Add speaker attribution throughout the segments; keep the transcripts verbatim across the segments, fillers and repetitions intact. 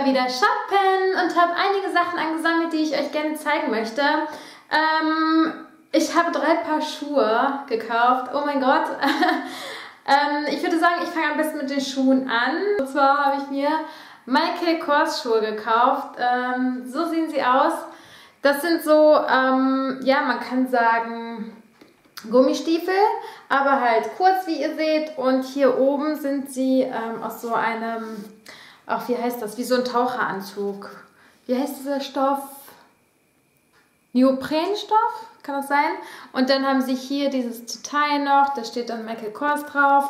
Speaker 1: wieder shoppen und habe einige Sachen angesammelt, die ich euch gerne zeigen möchte. Ähm, ich habe drei Paar Schuhe gekauft. Oh mein Gott. ähm, ich würde sagen, ich fange am besten mit den Schuhen an. Und zwar habe ich mir Michael Kors Schuhe gekauft. Ähm, so sehen sie aus. Das sind so, ähm, ja, man kann sagen Gummistiefel, aber halt kurz, wie ihr seht. Und hier oben sind sie ähm, aus so einem, ach, wie heißt das? Wie so ein Taucheranzug. Wie heißt dieser Stoff? Neoprenstoff? Kann das sein? Und dann haben sie hier dieses Detail noch, da steht dann Michael Kors drauf.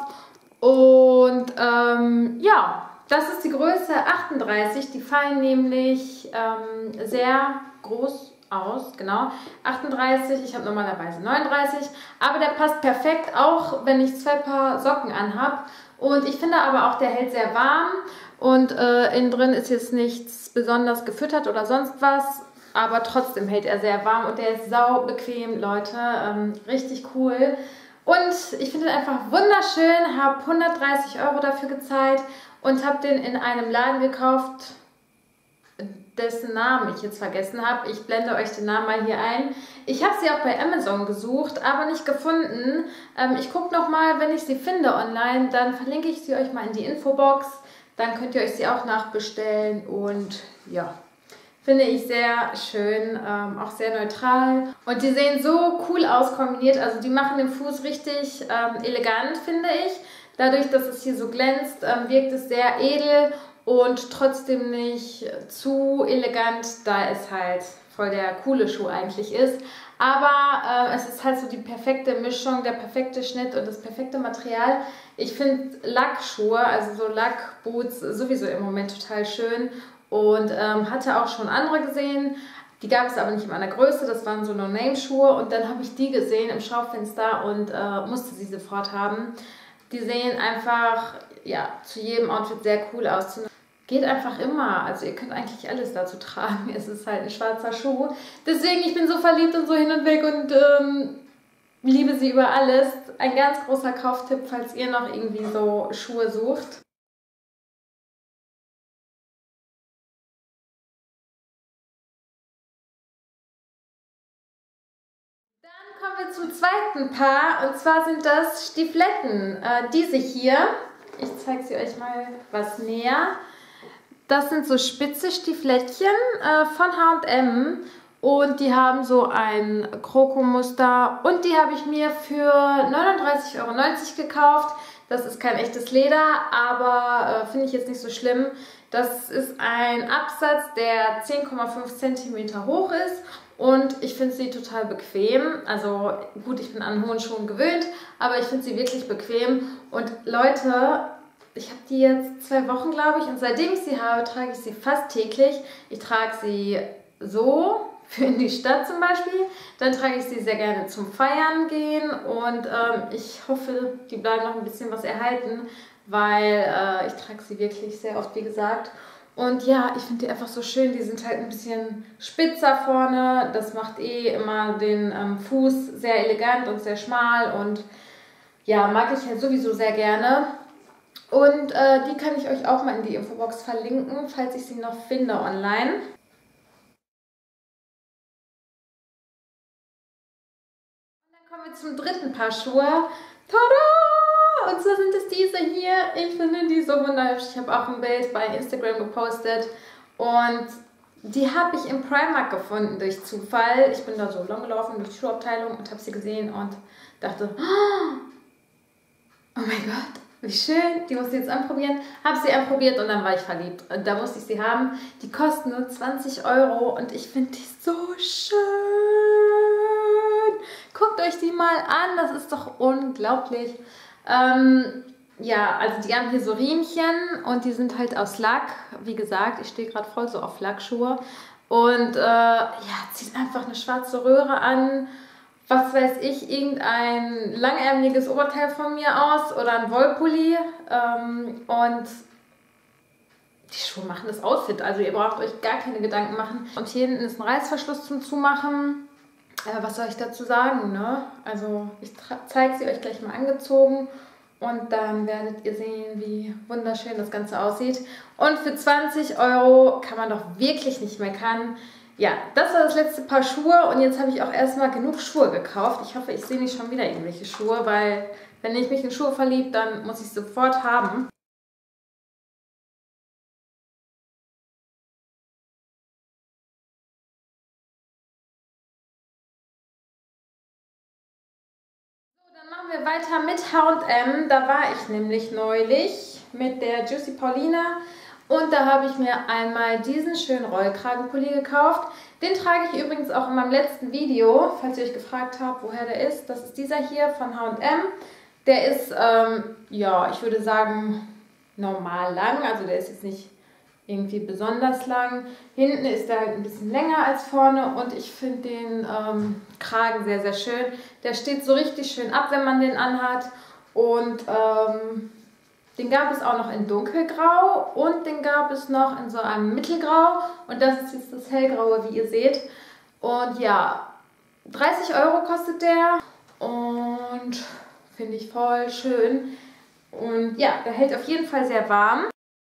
Speaker 1: Und ähm, ja, das ist die Größe achtunddreißig. Die fallen nämlich ähm, sehr groß aus, genau, achtunddreißig, ich habe normalerweise neununddreißig, aber der passt perfekt, auch wenn ich zwei Paar Socken anhab. Und ich finde aber auch, der hält sehr warm und äh, innen drin ist jetzt nichts besonders gefüttert oder sonst was, aber trotzdem hält er sehr warm und der ist sau bequem, Leute, ähm, richtig cool. Und ich finde den einfach wunderschön, habe hundertdreißig Euro dafür gezahlt und habe den in einem Laden gekauft, dessen Namen ich jetzt vergessen habe. Ich blende euch den Namen mal hier ein. Ich habe sie auch bei Amazon gesucht, aber nicht gefunden. Ähm, ich gucke nochmal, wenn ich sie finde online, dann verlinke ich sie euch mal in die Infobox. Dann könnt ihr euch sie auch nachbestellen und ja, finde ich sehr schön, ähm, auch sehr neutral. Und die sehen so cool aus kombiniert, also die machen den Fuß richtig ähm, elegant, finde ich. Dadurch, dass es hier so glänzt, ähm, wirkt es sehr edel und trotzdem nicht zu elegant, da es halt voll der coole Schuh eigentlich ist. Aber äh, es ist halt so die perfekte Mischung, der perfekte Schnitt und das perfekte Material. Ich finde Lackschuhe, also so Lackboots, sowieso im Moment total schön. Und ähm, hatte auch schon andere gesehen. Die gab es aber nicht in meiner Größe, das waren so No-Name-Schuhe. Und dann habe ich die gesehen im Schaufenster und äh, musste sie sofort haben. Die sehen einfach, ja, zu jedem Outfit sehr cool aus. Geht einfach immer. Also ihr könnt eigentlich alles dazu tragen. Es ist halt ein schwarzer Schuh. Deswegen, ich bin so verliebt und so hin und weg und ähm, liebe sie über alles. Ein ganz großer Kauftipp, falls ihr noch irgendwie so Schuhe sucht. Dann kommen wir zum zweiten Paar und zwar sind das Stiefeletten. Äh, diese hier, ich zeige sie euch mal was näher. Das sind so spitze Stiefelettchen äh, von H und M und die haben so ein Krokomuster und die habe ich mir für neununddreißig Euro neunzig gekauft. Das ist kein echtes Leder, aber äh, finde ich jetzt nicht so schlimm. Das ist ein Absatz, der zehn Komma fünf Zentimeter hoch ist und ich finde sie total bequem. Also gut, ich bin an hohen Schuhen gewöhnt, aber ich finde sie wirklich bequem. Und Leute, ich habe die jetzt zwei Wochen, glaube ich, und seitdem ich sie habe, trage ich sie fast täglich. Ich trage sie so für in die Stadt zum Beispiel. Dann trage ich sie sehr gerne zum Feiern gehen und ähm, ich hoffe, die bleiben noch ein bisschen was erhalten, weil äh, ich trage sie wirklich sehr oft, wie gesagt. Und ja, ich finde die einfach so schön. Die sind halt ein bisschen spitzer vorne. Das macht eh immer den ähm, Fuß sehr elegant und sehr schmal und ja, mag ich halt sowieso sehr gerne. Und äh, die kann ich euch auch mal in die Infobox verlinken, falls ich sie noch finde online. Und dann kommen wir zum dritten Paar Schuhe. Tada! Und zwar sind es diese hier. Ich finde die so wunderhübsch. Ich habe auch ein Bild bei Instagram gepostet. Und die habe ich im Primark gefunden durch Zufall. Ich bin da so lang gelaufen durch die Schuhabteilung und habe sie gesehen und dachte, oh mein Gott. Wie schön, die musste ich jetzt anprobieren. Habe sie anprobiert und dann war ich verliebt. Und da musste ich sie haben. Die kosten nur zwanzig Euro und ich finde die so schön. Guckt euch die mal an, das ist doch unglaublich. Ähm, ja, also die haben hier so Riemchen und die sind halt aus Lack. Wie gesagt, ich stehe gerade voll so auf Lackschuhe. Und äh, ja, zieht einfach eine schwarze Röhre an. Was weiß ich, irgendein langärmeliges Oberteil von mir aus oder ein Wollpulli ähm, und die Schuhe machen das Outfit, also ihr braucht euch gar keine Gedanken machen. Und hier hinten ist ein Reißverschluss zum Zumachen. Äh, was soll ich dazu sagen, ne? Also ich zeige sie euch gleich mal angezogen Und dann werdet ihr sehen, wie wunderschön das Ganze aussieht. Und für zwanzig Euro kann man doch wirklich nicht meckern. Ja, das war das letzte Paar Schuhe und jetzt habe ich auch erstmal genug Schuhe gekauft. Ich hoffe, ich sehe nicht schon wieder irgendwelche Schuhe, weil wenn ich mich in Schuhe verliebe, dann muss ich sie sofort haben. Dann machen wir weiter mit H und M. Da war ich nämlich neulich mit der Juicy Paulina und da habe ich mir einmal diesen schönen Rollkragenpulli gekauft. Den trage ich übrigens auch in meinem letzten Video, falls ihr euch gefragt habt, woher der ist. Das ist dieser hier von H und M. Der ist, ähm, ja, ich würde sagen, normal lang. Also der ist jetzt nicht irgendwie besonders lang. Hinten ist er ein bisschen länger als vorne und ich finde den ähm, Kragen sehr, sehr schön. Der steht so richtig schön ab, wenn man den anhat. Und ähm, den gab es auch noch in dunkelgrau und den gab es noch in so einem mittelgrau. Und das ist jetzt das hellgraue, wie ihr seht. Und ja, dreißig Euro kostet der und finde ich voll schön. Und ja, der hält auf jeden Fall sehr warm.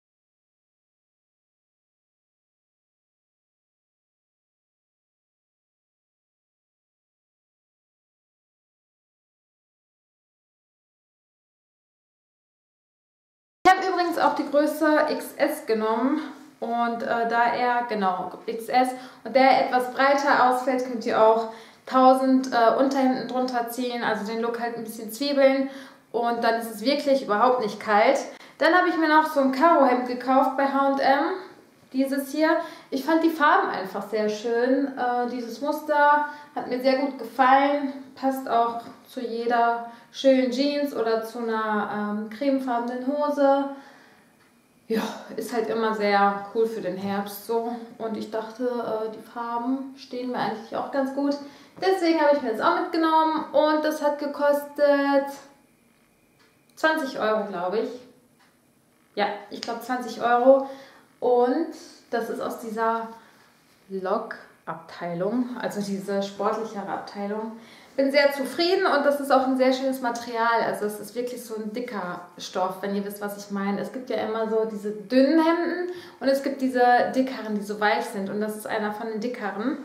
Speaker 1: Ich habe übrigens auch die Größe X S genommen und äh, da er, genau, X S, und der etwas breiter ausfällt, könnt ihr auch tausend äh, Unterhemden drunter ziehen, also den Look halt ein bisschen zwiebeln und dann ist es wirklich überhaupt nicht kalt. Dann habe ich mir noch so ein Karohemd gekauft bei H und M, dieses hier. Ich fand die Farben einfach sehr schön, äh, dieses Muster hat mir sehr gut gefallen, passt auch zu jeder schönen Jeans oder zu einer ähm, cremefarbenen Hose. Ja, ist halt immer sehr cool für den Herbst so. Und ich dachte, äh, die Farben stehen mir eigentlich auch ganz gut. Deswegen habe ich mir das auch mitgenommen und das hat gekostet zwanzig Euro, glaube ich. Ja, ich glaube zwanzig Euro. Und das ist aus dieser Log-Abteilung, also diese sportlichere Abteilung. Bin sehr zufrieden und das ist auch ein sehr schönes Material. Also es ist wirklich so ein dicker Stoff, wenn ihr wisst, was ich meine. Es gibt ja immer so diese dünnen Hemden und es gibt diese dickeren, die so weich sind. Und das ist einer von den dickeren.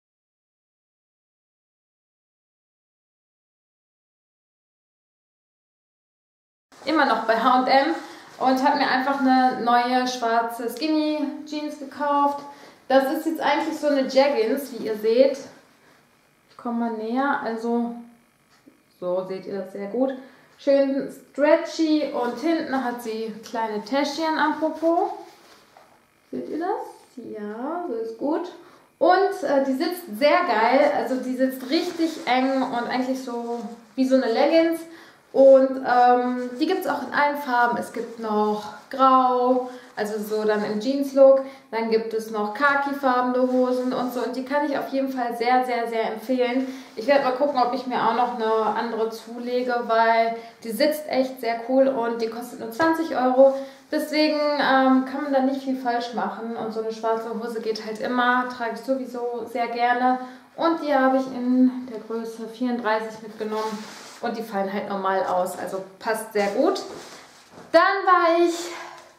Speaker 1: Immer noch bei H und M und habe mir einfach eine neue schwarze Skinny Jeans gekauft. Das ist jetzt eigentlich so eine Jeggings, wie ihr seht. Ich komme mal näher, also so seht ihr das sehr gut. Schön stretchy und hinten hat sie kleine Täschchen am Popo. Seht ihr das? Ja, so ist gut. Und äh, die sitzt sehr geil, also die sitzt richtig eng und eigentlich so wie so eine Leggings. Und ähm, die gibt es auch in allen Farben. Es gibt noch grau, also so dann im Jeans-Look. Dann gibt es noch khaki-farbene Hosen und so. Und die kann ich auf jeden Fall sehr, sehr, sehr empfehlen. Ich werde mal gucken, ob ich mir auch noch eine andere zulege, weil die sitzt echt sehr cool und die kostet nur zwanzig Euro. Deswegen ähm, kann man da nicht viel falsch machen. Und so eine schwarze Hose geht halt immer, trage ich sowieso sehr gerne. Und die habe ich in der Größe vierunddreißig mitgenommen. Und die fallen halt normal aus, also passt sehr gut. Dann war ich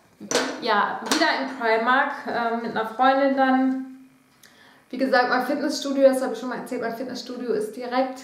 Speaker 1: ja wieder im Primark äh, mit einer Freundin dann. Wie gesagt, mein Fitnessstudio, das habe ich schon mal erzählt, mein Fitnessstudio ist direkt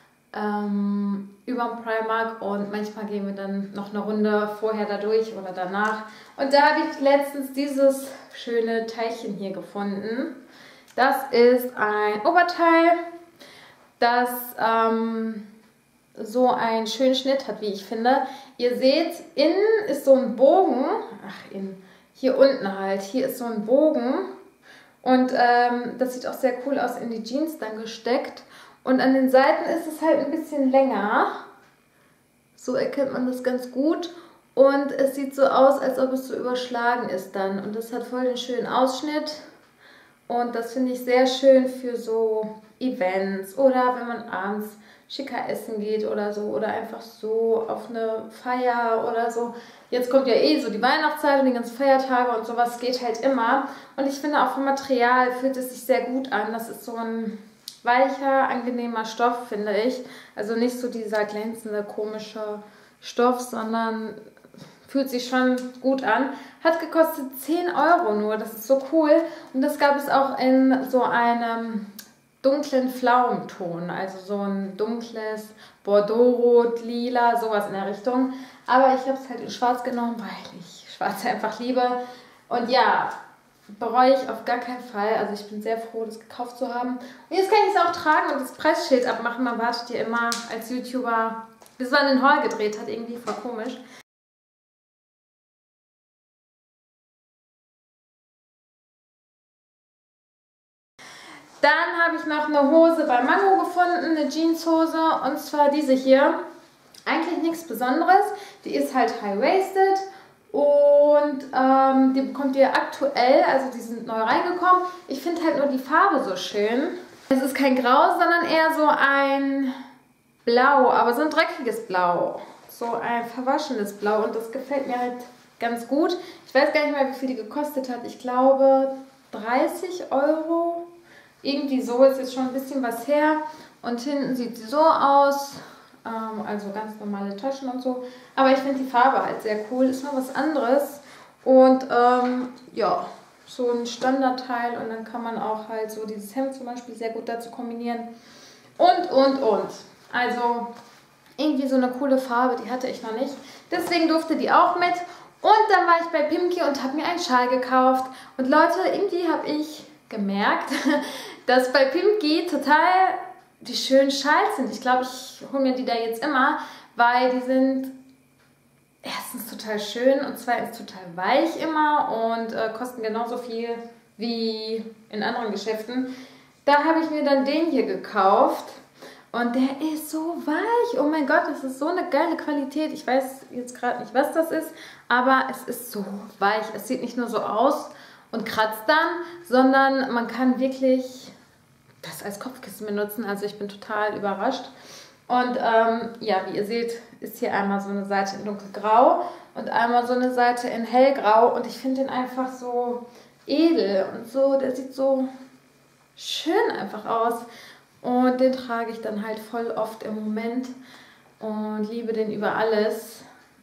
Speaker 1: ähm, über dem Primark und manchmal gehen wir dann noch eine Runde vorher da durch oder danach. Und da habe ich letztens dieses schöne Teilchen hier gefunden. Das ist ein Oberteil, das ähm, so einen schönen Schnitt hat, wie ich finde. Ihr seht, innen ist so ein Bogen, ach, innen, hier unten halt, hier ist so ein Bogen und ähm, das sieht auch sehr cool aus, in die Jeans dann gesteckt und an den Seiten ist es halt ein bisschen länger, so erkennt man das ganz gut und es sieht so aus, als ob es so überschlagen ist dann und das hat voll den schönen Ausschnitt und das finde ich sehr schön für so Events oder wenn man abends schicker essen geht oder so oder einfach so auf eine Feier oder so. Jetzt kommt ja eh so die Weihnachtszeit und die ganzen Feiertage und sowas geht halt immer. Und ich finde auch vom Material fühlt es sich sehr gut an. Das ist so ein weicher, angenehmer Stoff, finde ich. Also nicht so dieser glänzende, komische Stoff, sondern fühlt sich schon gut an. Hat gekostet zehn Euro nur, das ist so cool. Und das gab es auch in so einem dunklen Pflaumenton, also so ein dunkles Bordeaux-Rot, Lila, sowas in der Richtung. Aber ich habe es halt in schwarz genommen, weil ich schwarz einfach liebe. Und ja, bereue ich auf gar keinen Fall. Also ich bin sehr froh, das gekauft zu haben. Und jetzt kann ich es auch tragen und das Preisschild abmachen. Man wartet ja immer als YouTuber, bis man den Haul gedreht hat, irgendwie voll komisch. Dann habe ich noch eine Hose bei Mango gefunden, eine Jeanshose, und zwar diese hier. Eigentlich nichts Besonderes. Die ist halt high-waisted und ähm, die bekommt ihr aktuell, also die sind neu reingekommen. Ich finde halt nur die Farbe so schön. Es ist kein Grau, sondern eher so ein Blau, aber so ein dreckiges Blau. So ein verwaschenes Blau, und das gefällt mir halt ganz gut. Ich weiß gar nicht mehr, wie viel die gekostet hat. Ich glaube dreißig Euro. Irgendwie so, ist jetzt schon ein bisschen was her. Und hinten sieht sie so aus. Ähm, also ganz normale Taschen und so. Aber ich finde die Farbe halt sehr cool. Ist mal was anderes. Und ähm, ja, so ein Standardteil. Und dann kann man auch halt so dieses Hemd zum Beispiel sehr gut dazu kombinieren. Und, und, und. Also irgendwie so eine coole Farbe, die hatte ich noch nicht. Deswegen durfte die auch mit. Und dann war ich bei Pimki und habe mir einen Schal gekauft. Und Leute, irgendwie habe ich gemerkt, dass bei Pimki total die schönen Schals sind. Ich glaube, ich hole mir die da jetzt immer, weil die sind erstens total schön und zweitens total weich immer und äh, kosten genauso viel wie in anderen Geschäften. Da habe ich mir dann den hier gekauft und der ist so weich. Oh mein Gott, das ist so eine geile Qualität. Ich weiß jetzt gerade nicht, was das ist, aber es ist so weich. Es sieht nicht nur so aus und kratzt dann, sondern man kann wirklich das als Kopfkissen benutzen. Also ich bin total überrascht. Und ähm, ja, wie ihr seht, ist hier einmal so eine Seite in dunkelgrau und einmal so eine Seite in hellgrau. Und ich finde den einfach so edel und so, der sieht so schön einfach aus. Und den trage ich dann halt voll oft im Moment und liebe den über alles.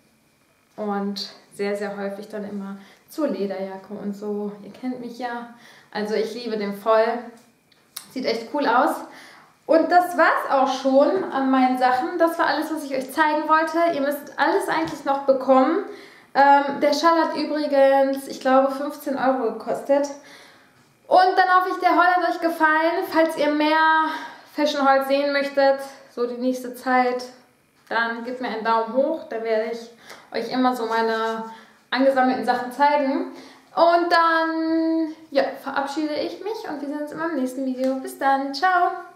Speaker 1: Und sehr, sehr häufig dann immer zur Lederjacke und so. Ihr kennt mich ja. Also ich liebe den voll. Sieht echt cool aus. Und das war es auch schon an meinen Sachen. Das war alles, was ich euch zeigen wollte. Ihr müsst alles eigentlich noch bekommen. Ähm, der Schal hat übrigens, ich glaube, fünfzehn Euro gekostet. Und dann hoffe ich, der Haul hat euch gefallen. Falls ihr mehr Fashion Haul sehen möchtet, so die nächste Zeit, dann gebt mir einen Daumen hoch. Da werde ich euch immer so meine angesammelten Sachen zeigen. Und dann ja, verabschiede ich mich und wir sehen uns immer im nächsten Video. Bis dann, ciao!